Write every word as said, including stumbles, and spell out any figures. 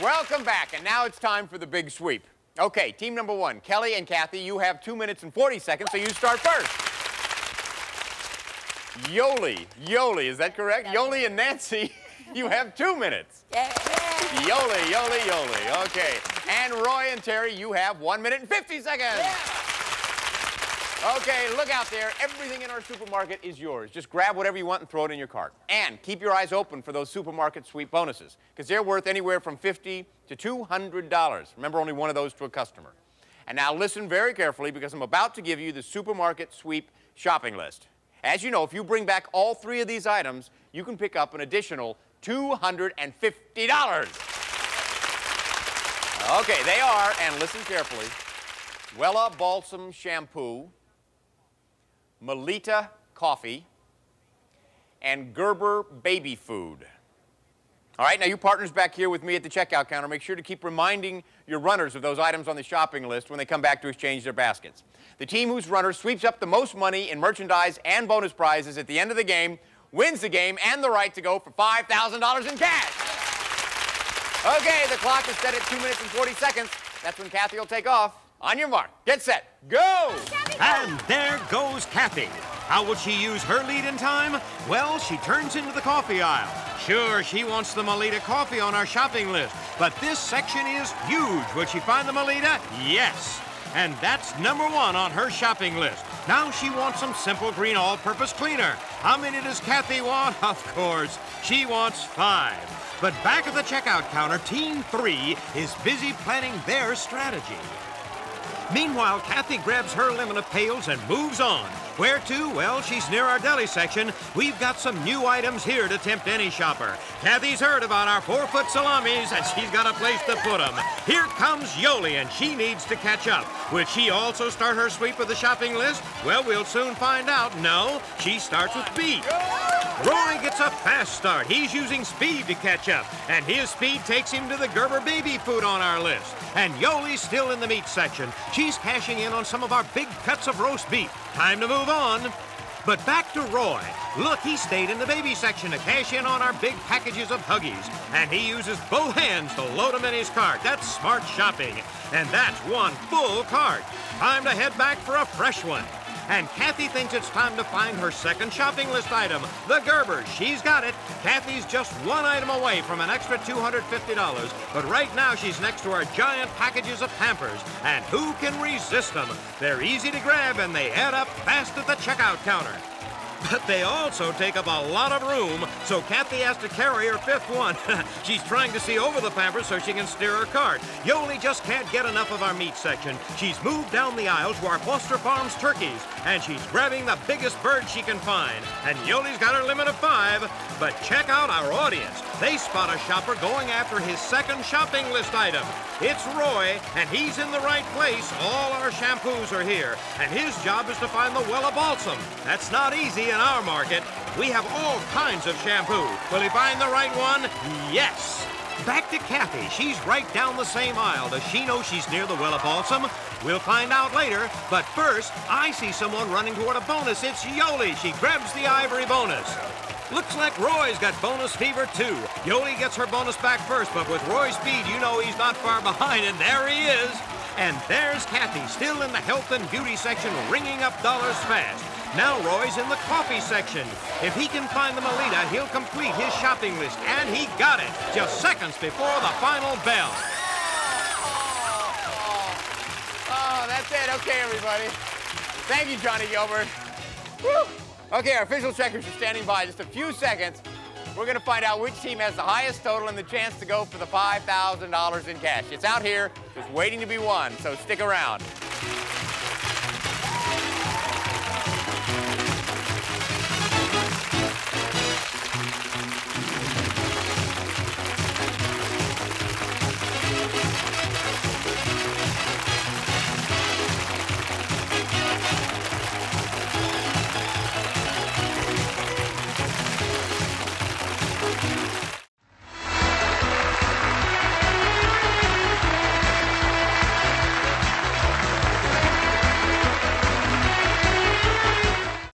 Welcome back, and now it's time for the big sweep. Okay, team number one, Kelly and Kathy, you have two minutes and forty seconds, so you start first. Yoli, Yoli, is that correct? No. Yoli and Nancy, you have two minutes. Yeah. Yoli, Yoli, Yoli, okay. And Roy and Terry, you have one minute and fifty seconds. Yeah. Okay, look out there. Everything in our supermarket is yours. Just grab whatever you want and throw it in your cart. And keep your eyes open for those supermarket sweep bonuses, because they're worth anywhere from fifty to two hundred dollars. Remember, only one of those to a customer. And now listen very carefully, because I'm about to give you the supermarket sweep shopping list. As you know, if you bring back all three of these items, you can pick up an additional two hundred fifty dollars. Okay, they are, and listen carefully, Wella Balsam Shampoo, Melita Coffee, and Gerber Baby Food. All right, now you partners back here with me at the checkout counter, make sure to keep reminding your runners of those items on the shopping list when they come back to exchange their baskets. The team whose runner sweeps up the most money in merchandise and bonus prizes at the end of the game wins the game and the right to go for five thousand dollars in cash. Okay, the clock is set at two minutes and forty seconds. That's when Kathy will take off. On your mark, get set, go! And there goes Kathy. How will she use her lead in time? Well, she turns into the coffee aisle. Sure, she wants the Melita coffee on our shopping list, but this section is huge. Will she find the Melita? Yes. And that's number one on her shopping list. Now she wants some simple green all-purpose cleaner. How many does Kathy want? Of course, she wants five. But back at the checkout counter, Team three is busy planning their strategy. Meanwhile, Kathy grabs her limit of pails and moves on. Where to? Well, she's near our deli section. We've got some new items here to tempt any shopper. Kathy's heard about our four-foot salamis, and she's got a place to put them. Here comes Yoli, and she needs to catch up. Will she also start her sweep of the shopping list? Well, we'll soon find out. No, she starts with beef. Roy gets a fast start. He's using speed to catch up, and his speed takes him to the Gerber Baby Food on our list. And Yoli's still in the meat section. She's cashing in on some of our big cuts of roast beef. Time to move on. But back to Roy. Look, he stayed in the baby section to cash in on our big packages of Huggies. And he uses both hands to load them in his cart. That's smart shopping. And that's one full cart. Time to head back for a fresh one. And Kathy thinks it's time to find her second shopping list item, the Gerbers. She's got it. Kathy's just one item away from an extra two hundred fifty dollars, but right now she's next to our giant packages of Pampers. And who can resist them? They're easy to grab, and they add up fast at the checkout counter. But they also take up a lot of room, so Kathy has to carry her fifth one. She's trying to see over the Pampers so she can steer her cart. Yoli just can't get enough of our meat section. She's moved down the aisle to our Foster Farms turkeys, and she's grabbing the biggest bird she can find. And Yoli's got her limit of five. But check out our audience. They spot a shopper going after his second shopping list item. It's Roy, and he's in the right place. All our shampoos are here, and his job is to find the Wella Balsam. That's not easy in our market. We have all kinds of shampoo. Will he find the right one? Yes. Back to Kathy. She's right down the same aisle. Does she know she's near the Wella Balsam? We'll find out later. But first, I see someone running toward a bonus. It's Yoli. She grabs the ivory bonus. Looks like Roy's got bonus fever, too. Yoli gets her bonus back first, but with Roy's speed, you know he's not far behind, and there he is. And there's Kathy, still in the health and beauty section, ringing up dollars fast. Now Roy's in the coffee section. If he can find the Melita, he'll complete his shopping list, and he got it, just seconds before the final bell. Oh, that's it. Okay, everybody. Thank you, Johnny Gilbert. Woo. Okay, our official checkers are standing by. Just a few seconds. We're going to find out which team has the highest total and the chance to go for the five thousand dollars in cash. It's out here, just waiting to be won, so stick around.